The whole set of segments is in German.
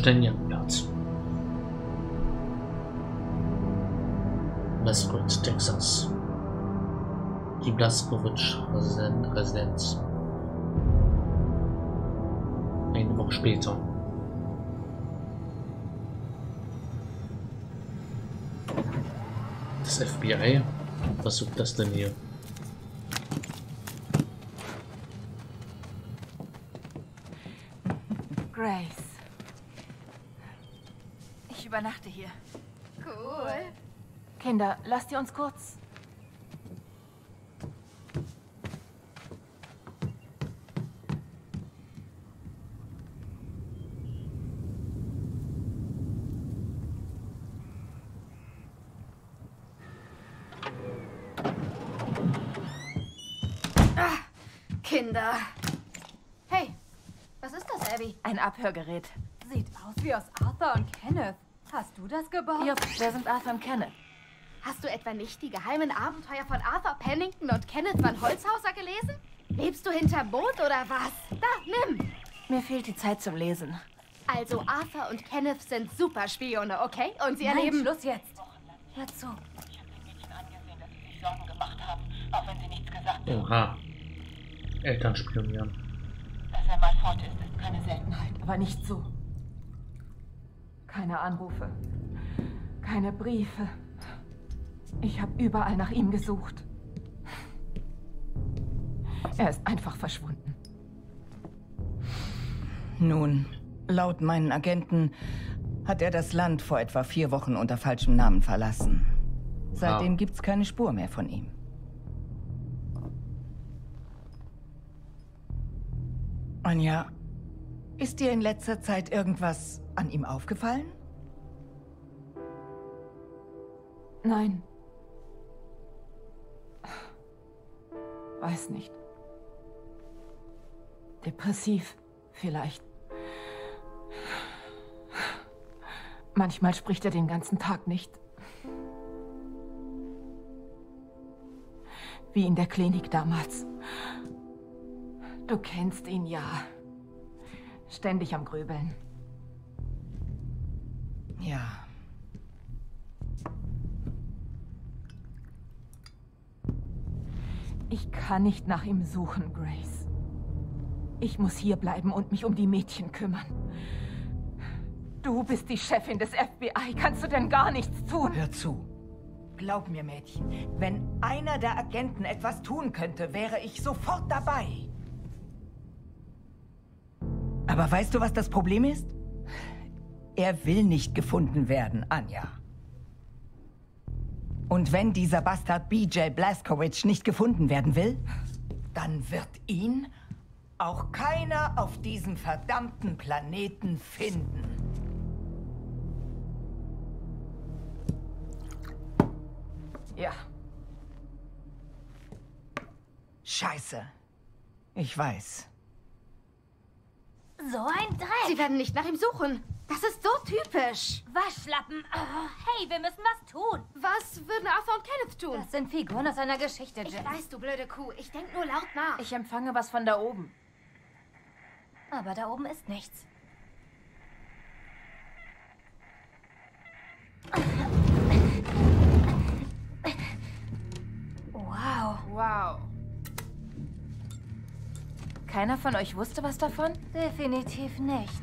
Kastanienplatz. Westwood, Texas. Die Blaskowitz-Residenz. Eine Woche später. Das FBI? Was sucht das denn hier? Grace. Ich übernachte hier. Cool. Kinder, lasst ihr uns kurz... Kinder. Hey, was ist das, Abby? Ein Abhörgerät. Sieht aus wie aus Arthur und Kenneth. Hast du das gebaut? Jupp, wer sind Arthur und Kenneth? Hast du etwa nicht die geheimen Abenteuer von Arthur Pennington und Kenneth Van Holzhauser gelesen? Lebst du hinterm Mond oder was? Da, nimm. Mir fehlt die Zeit zum Lesen. Also Arthur und Kenneth sind Superspione, okay? Und sie Nein, erleben... Schluss jetzt. Hör zu. Ich habe den Mädchen angesehen, dass sie sich Sorgen gemacht haben, auch wenn sie nichts gesagt haben. Oha. Eltern spionieren. Dass er mal fort ist keine Seltenheit. Aber nicht so. Keine Anrufe. Keine Briefe. Ich habe überall nach ihm gesucht. Er ist einfach verschwunden. Nun, laut meinen Agenten hat er das Land vor etwa 4 Wochen unter falschem Namen verlassen. Seitdem gibt's keine Spur mehr von ihm. Anja, ist dir in letzter Zeit irgendwas an ihm aufgefallen? Nein. Weiß nicht. Depressiv, vielleicht. Manchmal spricht er den ganzen Tag nicht. Wie in der Klinik damals. Du kennst ihn ja. Ständig am Grübeln. Ja. Ich kann nicht nach ihm suchen, Grace. Ich muss hier bleiben und mich um die Mädchen kümmern. Du bist die Chefin des FBI. Kannst du denn gar nichts tun? Hör zu. Glaub mir, Mädchen, wenn einer der Agenten etwas tun könnte, wäre ich sofort dabei. Aber weißt du, was das Problem ist? Er will nicht gefunden werden, Anja. Und wenn dieser Bastard BJ Blazkowicz nicht gefunden werden will, dann wird ihn auch keiner auf diesem verdammten Planeten finden. Ja. Scheiße. Ich weiß. So ein Dreck! Sie werden nicht nach ihm suchen. Das ist so typisch. Waschlappen! Oh, hey, wir müssen was tun! Was würden Arthur und Kenneth tun? Das sind Figuren aus einer Geschichte, Ich Jen. weiß, du blöde Kuh. Ich denk nur laut nach. Ich empfange was von da oben. Aber da oben ist nichts. Wow. Wow. Keiner von euch wusste was davon? Definitiv nicht.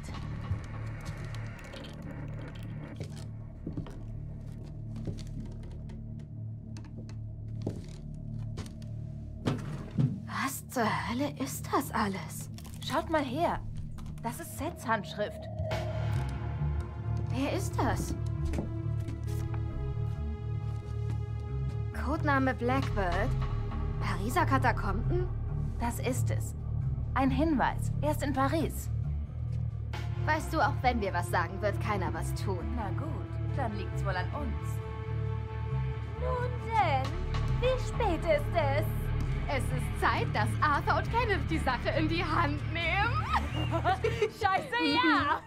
Was zur Hölle ist das alles? Schaut mal her. Das ist Seths Handschrift. Wer ist das? Codename Blackbird? Pariser Katakomben? Das ist es. Ein Hinweis. Er ist in Paris. Weißt du, auch wenn wir was sagen, wird keiner was tun. Na gut, dann liegt's wohl an uns. Nun denn, wie spät ist es? Es ist Zeit, dass Arthur und Kenneth die Sache in die Hand nehmen. Scheiße, ja!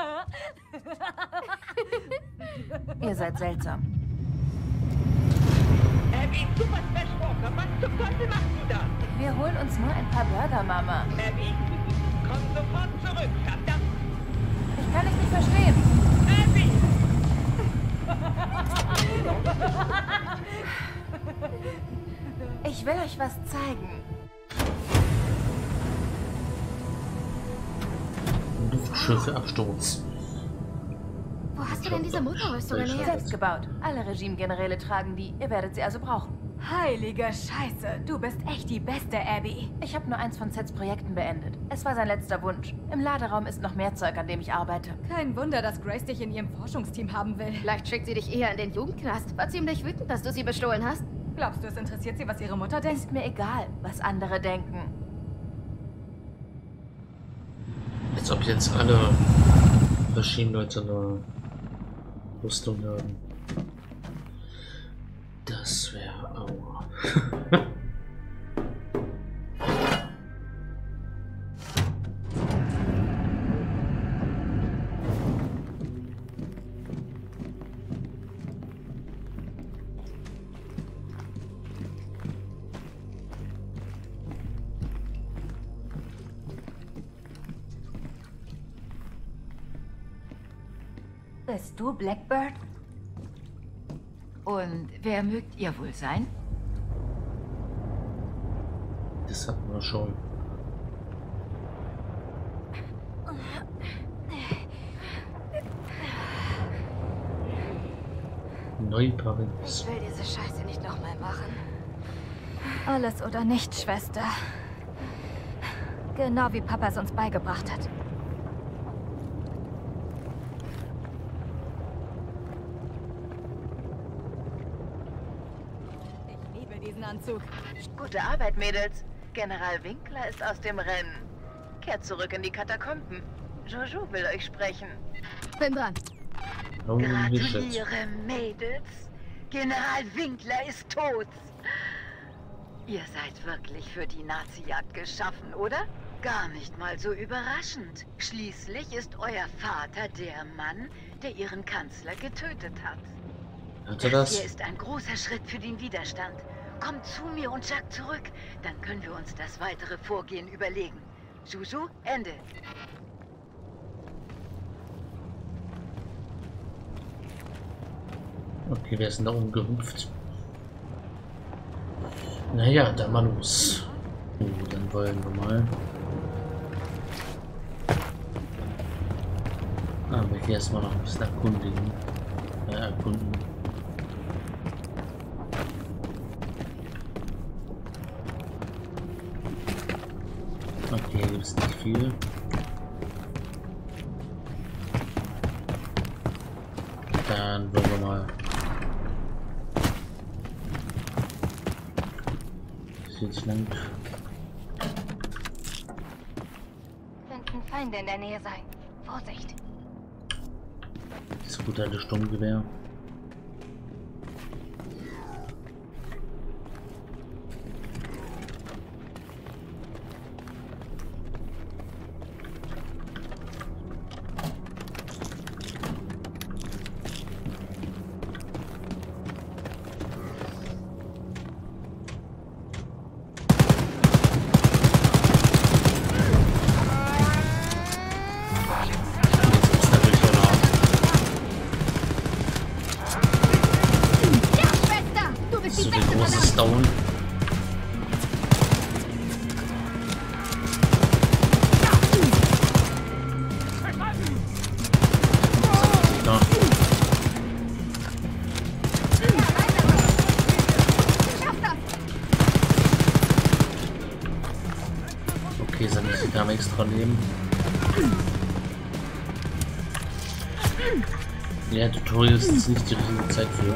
Ihr seid seltsam. Abby, Super Smash Walker, was zum Teufel machst du da? Wir holen uns nur ein paar Burger, Mama. Abby, komm sofort zurück, verdammt! Ich Kann ich nicht verstehen. Ich will euch was zeigen. Luftschiffe Absturz. Wo hast du denn diese Motorrüstung her? Selbst gebaut. Alle Regimegeneräle tragen die. Ihr werdet sie also brauchen. Heilige Scheiße, du bist echt die beste, Abby. Ich habe nur eins von Seths Projekten beendet. Es war sein letzter Wunsch. Im Laderaum ist noch mehr Zeug, an dem ich arbeite. Kein Wunder, dass Grace dich in ihrem Forschungsteam haben will. Vielleicht schickt sie dich eher in den Jugendknast. War ziemlich wütend, dass du sie bestohlen hast. Glaubst du, es interessiert sie, was ihre Mutter denkt? Ist mir egal, was andere denken. Als ob jetzt alle Regime-Leute eine Rüstung haben. Das wäre aua. Bist du Blackbird? Und wer mögt ihr wohl sein? Das hatten wir schon. Neu-Paris. Ich will diese Scheiße nicht nochmal machen. Alles oder nichts, Schwester. Genau wie Papa es uns beigebracht hat. Ich liebe diesen Anzug. Gute Arbeit, Mädels. General Winkler ist aus dem Rennen. Kehrt zurück in die Katakomben. Jojo will euch sprechen. Bin dran. Holy shit. Gratuliere, Mädels. General Winkler ist tot. Ihr seid wirklich für die Nazi-Jagd geschaffen, oder? Gar nicht mal so überraschend. Schließlich ist euer Vater der Mann, der ihren Kanzler getötet hat. Hat er Hier das? ist ein großer Schritt für den Widerstand. Kommt zu mir und Jack zurück. Dann können wir uns das weitere Vorgehen überlegen. Juju, Ende. Okay, wer ist denn da oben gehüpft? Naja, dann mal los. Dann wollen wir mal. Aber hier erstmal noch ein bisschen erkundigen. Erkunden. Okay, hier gibt es nicht viel. Dann wollen wir mal. Das jetzt lang. Könnten Feinde in der Nähe sein. Vorsicht. Das gute alte Sturmgewehr. Down. Okay, sie haben extra Leben. Ja, Tutorials ist nicht die richtige Zeit für.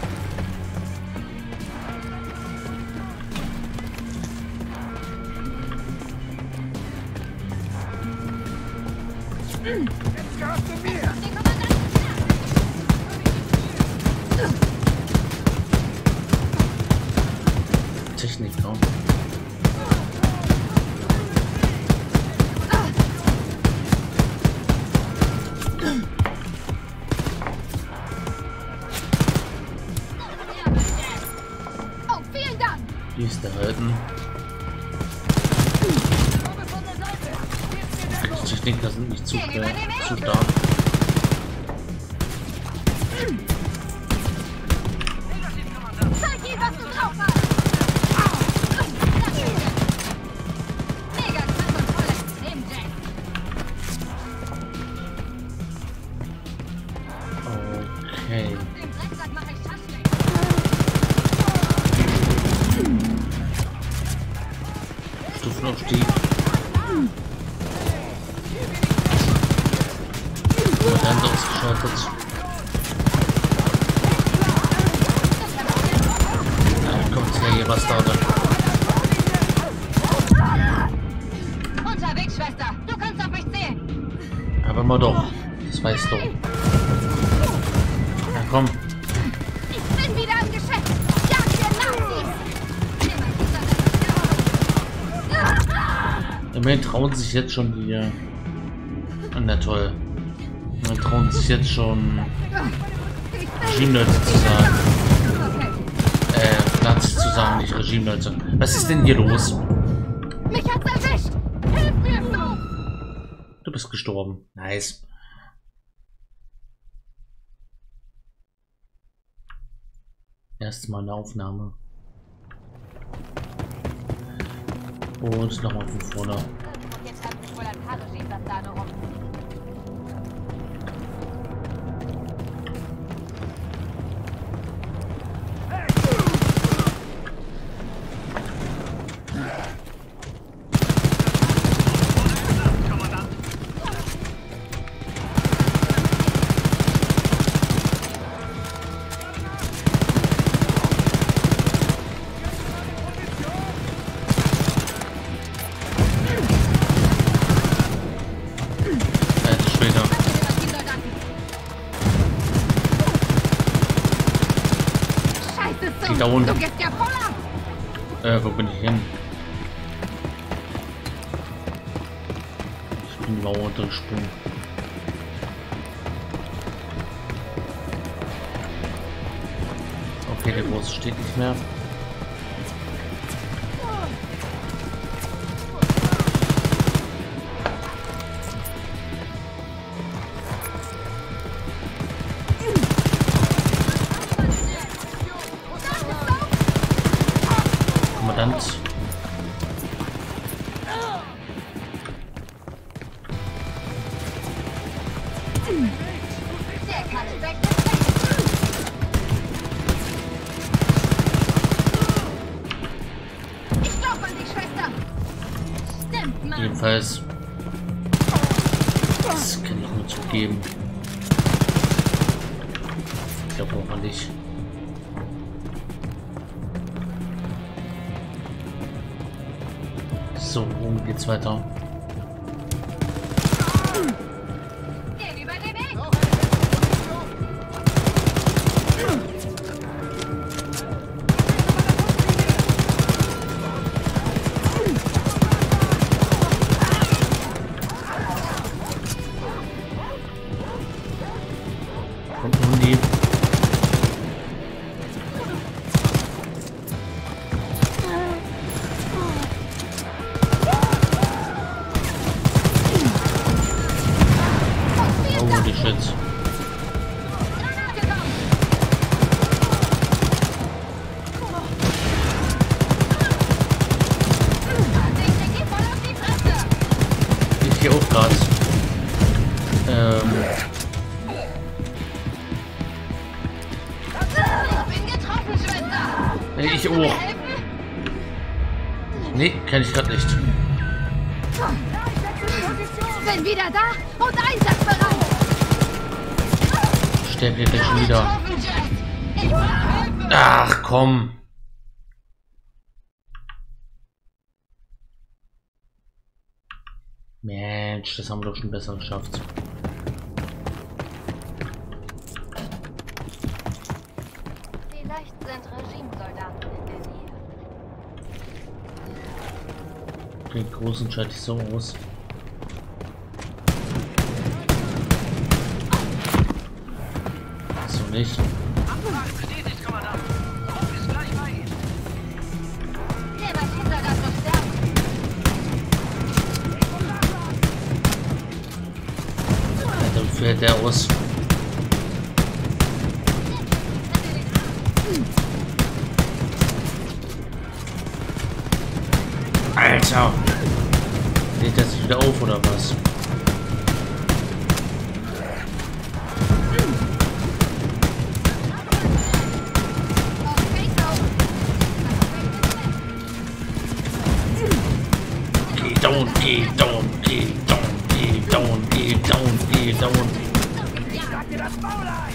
Technik, ne? Oh, vielen Dank! Die ist erhalten. Stinker sind nicht zu stark. Zeig ihm, was du drauf hast! Mega krass und voll extrem, Jack. Okay. Dem Drecksack mache ich Schaschlik. Stufenaufstieg. Kommandant ausgeschaltet. Kommt her, ihr Bastarde. Unterwegs, Schwester. Du kannst auf mich zählen. Aber mal doch. Das weißt du. Na komm. Ich bin wieder im Geschäft. Jagd der Nazis. Immerhin trauen sich jetzt schon die. Na toll. Man trauen sich jetzt schon Regime-Leute zu sagen. Nazis zu sagen, nicht Regime-Leute. Was ist denn hier los? Mich hat's erwischt. Hilf mir, Flo. Du bist gestorben. Nice. Erstmal eine Aufnahme. Und nochmal von vorne. Jetzt hat sich wohl ein paar Regime-Sandale rum. Da unten. Du gehst ja voll ab. Wo bin ich hin? Ich bin die Mauer untergesprungen. Okay, der Große steht nicht mehr. Kommandant. Ich glaub an die Schwester. Stimmt, Mann. Jedenfalls. Das kann ich nur zugeben. Ich glaube auch nicht. So, worum geht's weiter? Den überlebe ich. Kommt nun die. Holy shit. Ich gehe auch gerade. Ich bin getroffen, Schwester. Ich auch. Nee, kann ich gerade nicht. Bin wieder da und einsatzbereit. Sterbt ihr denn schon wieder? Ach komm. Mensch, das haben wir doch schon besser geschafft. Vielleicht sind Regimesoldaten in der Nähe. Den großen schalte ich so aus. So nicht. Der Maschinensoldat muss sterben. hält der aus? Alter! Lädt er sich wieder auf oder was? Geh down, geh down, geh down, geh down, geh down, geh down. Sag dir das Maul ein!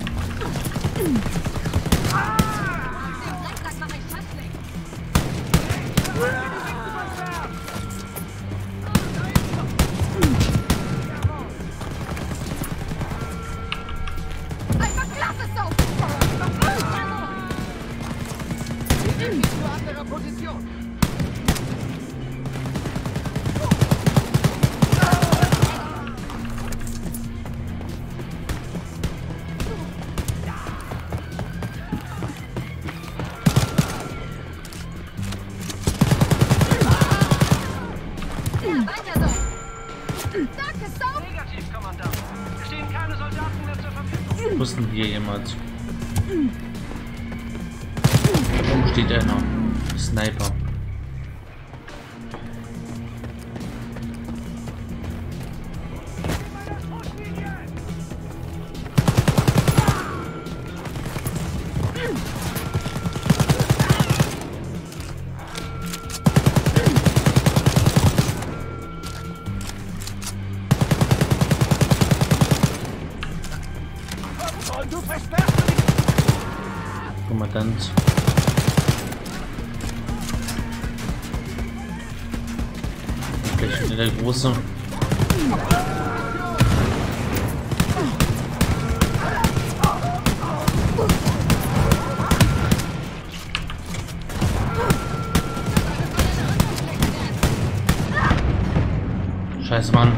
Einfach klasse, so! Zu anderer Position! Weiter so! Danke, so! Negativ, Kommandant. Es stehen keine Soldaten mehr zur Verfügung. Wussten hier jemand? Warum steht einer? Sniper. Und du versperrst mich! Kommandant. Gleich wieder der Große. Scheiße, Mann.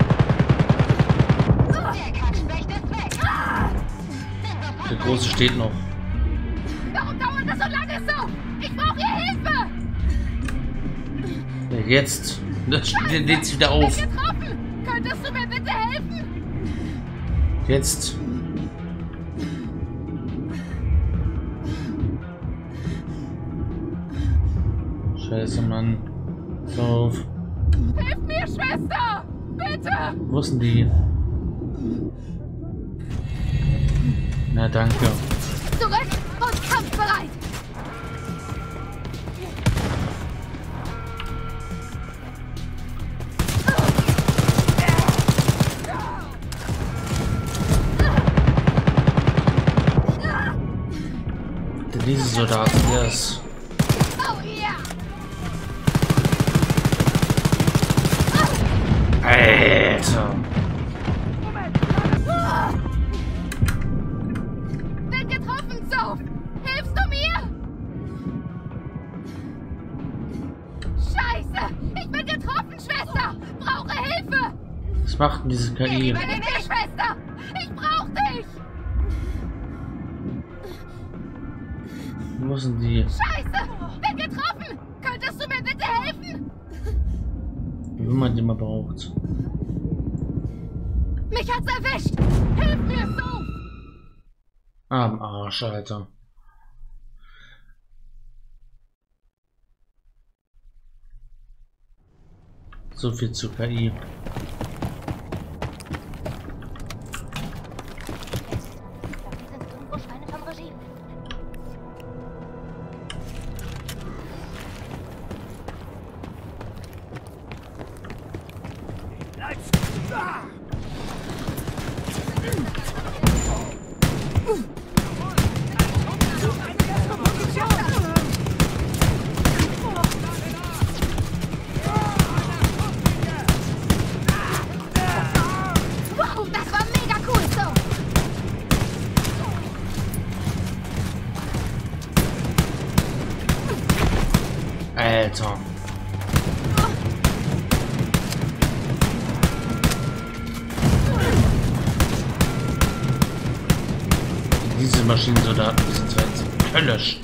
Der Große steht noch. Warum dauert das so lange so? Ich brauche hier Hilfe! Ja, jetzt. Das lädt sich wieder auf. Ich bin getroffen! Könntest du mir bitte helfen? Jetzt. Scheiße, Mann. Pass auf. Hilf mir, Schwester! Bitte! Wo sind die? Na, danke. Zurück und kampfbereit! Diese Soldaten, der ist. Oh yeah! Alter! Bin getroffen, Soph! Hilfst du mir? Scheiße! Ich bin getroffen, Schwester! Brauche Hilfe! Was macht denn diese KI? Meine Schwester! Ich brauch dich! Wo sind die? Scheiße! Bin getroffen! Könntest du mir bitte helfen? Wenn man die mal braucht. Mich hat's erwischt! Hilf mir, Soph! Am Arsch, Alter. So viel zu KI. Wow, das war mega cool, Soph! Alter. Diese Maschinensoldaten, die sind jetzt höllisch.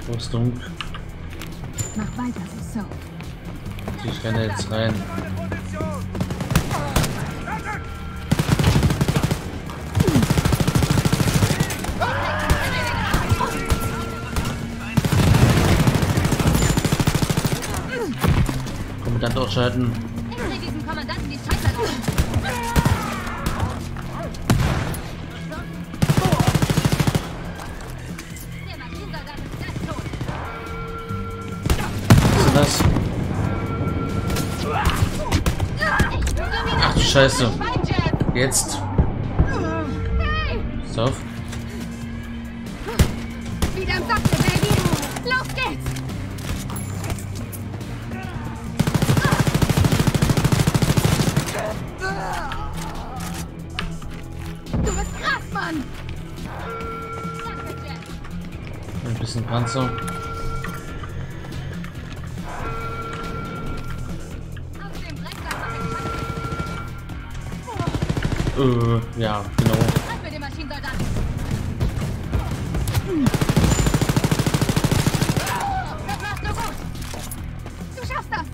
Rüstung. Mach weiter, so. Ich renne jetzt rein. Kommandant ausschalten. Ich dreh diesem Kommandanten die Scheiße auf. Der Maschinensoldat ist gleich tot. Was ist das? Ach du Scheiße. Jetzt. So. Wieder im Sack, Baby. Los geht's. Du bist krass, Mann. Danke, Jet. Ein bisschen Panzer. Aus dem Drecksack mach ich Ja, genau. was mit dem Maschinensoldaten. Das machst du gut. Du schaffst das.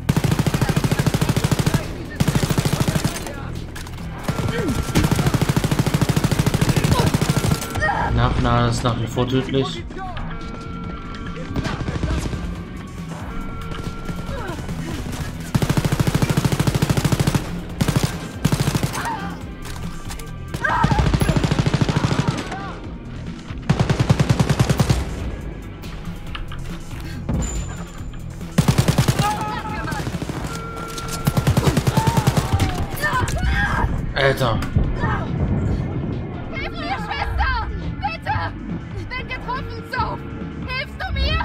Nachnah ist nach wie vor tödlich. Alter. Hilf mir, Schwester! Bitte! Bin getroffen, Soap! Hilfst du mir?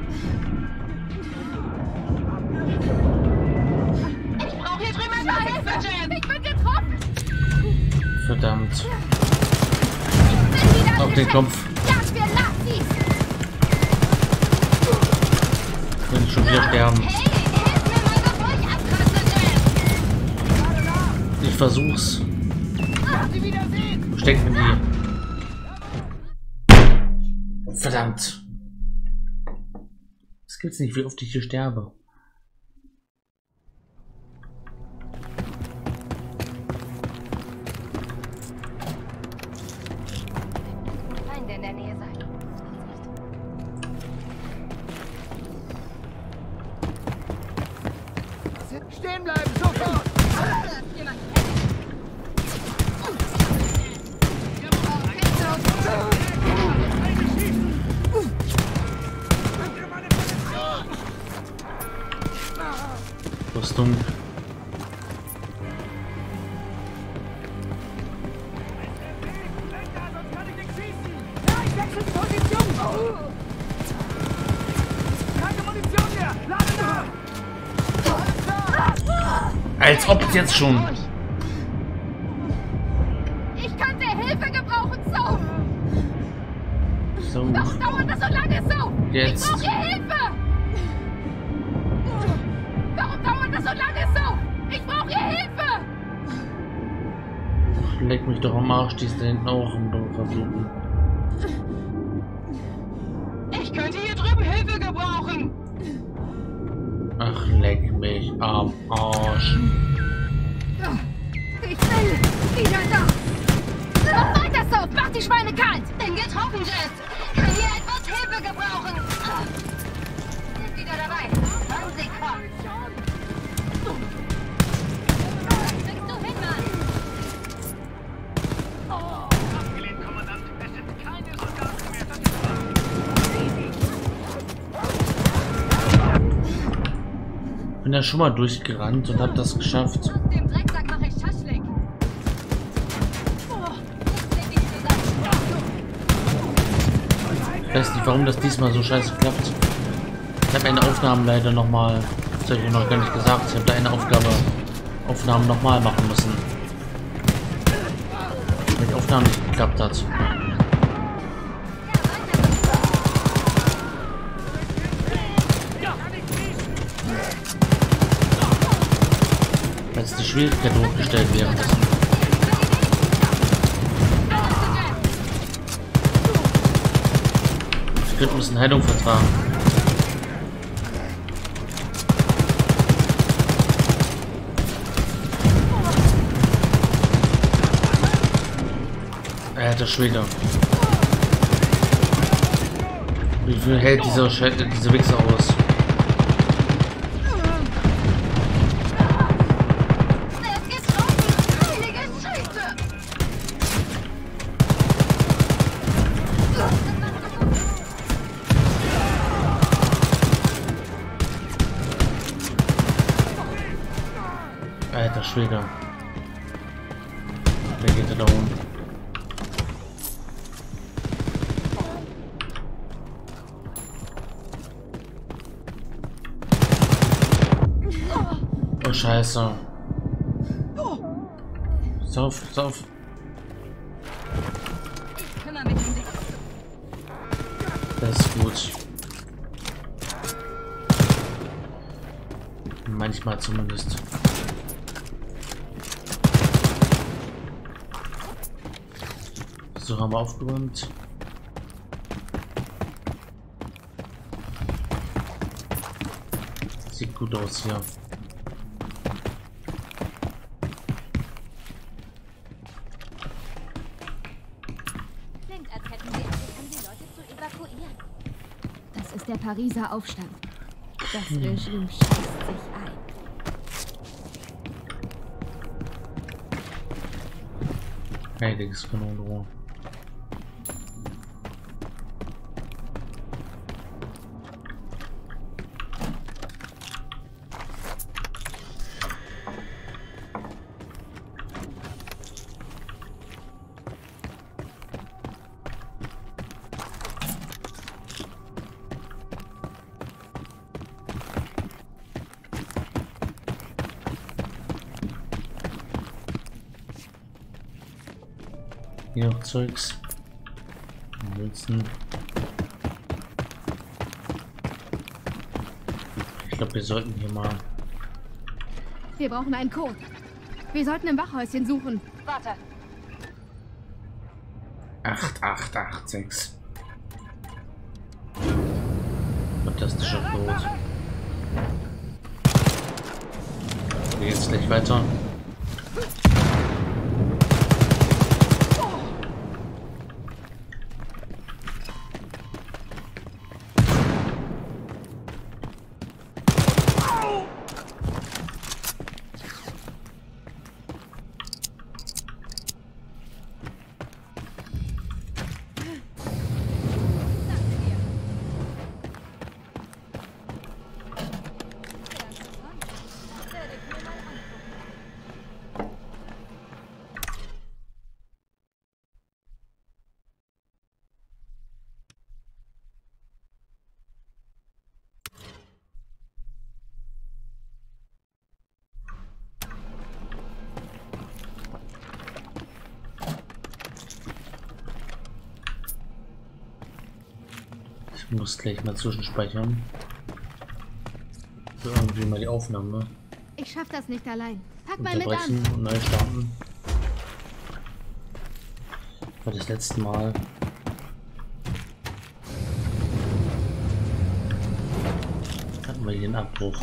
Ich brauche hier drüben eine Hilfe, Jam! Ich bin getroffen! Verdammt. Ich bin wieder Auf den Kopf. Jagd, wir Nazis! Ich will schon wieder sterben. Hey, hilf mir mal, bevor ich abkratze, Jam! Ich versuch's. Wo steckt denn die? Verdammt. Das gibt's nicht, wie oft ich hier sterbe. Feinde in der Nähe sein. Stehen bleiben, sofort! Jemand Rüstung. Als ob jetzt schon. Ich könnte Hilfe gebrauchen, Soap! So. Warum dauert das so lange, Soap? Jetzt. Ich brauche hier Hilfe! Warum dauert das so lange, Soap? Ich brauche hier Hilfe! Leck mich doch am Arsch, die ist da hinten auch im versuchen. Ich könnte hier drüben Hilfe gebrauchen! Ach, leck mich am Arsch. Ich bin wieder da! Mach weiter, Soap! Mach die Schweine kalt! Bin getroffen, Jet! Kann hier etwas Hilfe gebrauchen! Sind wieder dabei! Wann sie kommt! Kriegst du hin, Mann! Abgelehnt, Kommandant. Es sind keine Soldaten mehr. Bin da schon mal durchgerannt und hab das geschafft. Aus dem Drecksack mache ich Schaschlik! Ich weiß nicht, warum das diesmal so scheiße klappt. Ich habe eine Aufnahme leider nochmal, das habe ich noch gar nicht gesagt, ich habe da eine Aufnahme nochmal machen müssen. Weil die Aufnahme nicht geklappt hat. Weil es die Schwierigkeit hochgestellt währenddessen. Ich könnte ein bisschen Heilung vertragen. Alter Schwede. Wie viel hält dieser Wichser aus? Alter Schwede. Wer geht da unten? Oh Scheiße. Sauf. Ich kümmere mich um dich. Das ist gut. Manchmal zumindest. So, haben wir aufgeräumt. Sieht gut aus hier. Klingt, als hätten wir es um die Leute zu evakuieren. Das ist der Pariser Aufstand. Das Regime schießt sich ein. Heiliges Kanonenrohr. Hier noch Zeugs. Münzen. Ich glaube, wir sollten hier mal. Wir brauchen einen Code. Wir sollten im Wachhäuschen suchen. Warte. 8886. Fantastischer Code. Wir jetzt gleich weiter. Ich muss gleich mal zwischenspeichern. Für irgendwie mal die Aufnahme. Ich schaff das nicht allein. Pack mal mit an. Unterbrechen und neu starten. War das letzte Mal. Hatten wir hier einen Abbruch.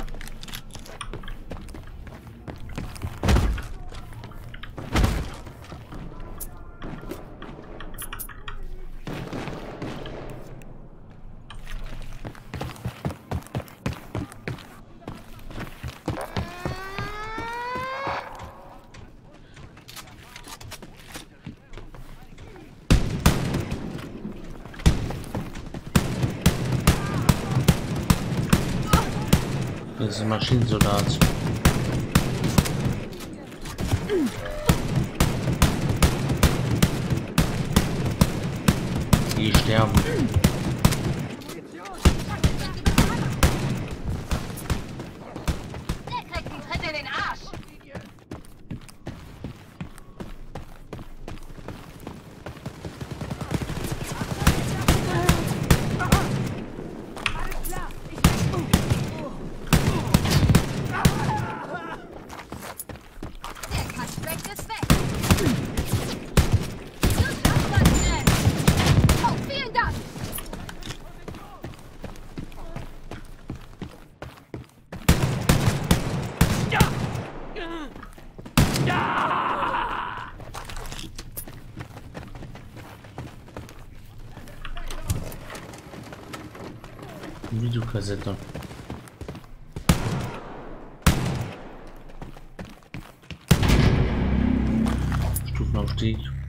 Das ist ein Maschinensoldat. Die sterben. Der kriegt einen Tritt in den Arsch. Videokassette. Stufenaufstieg.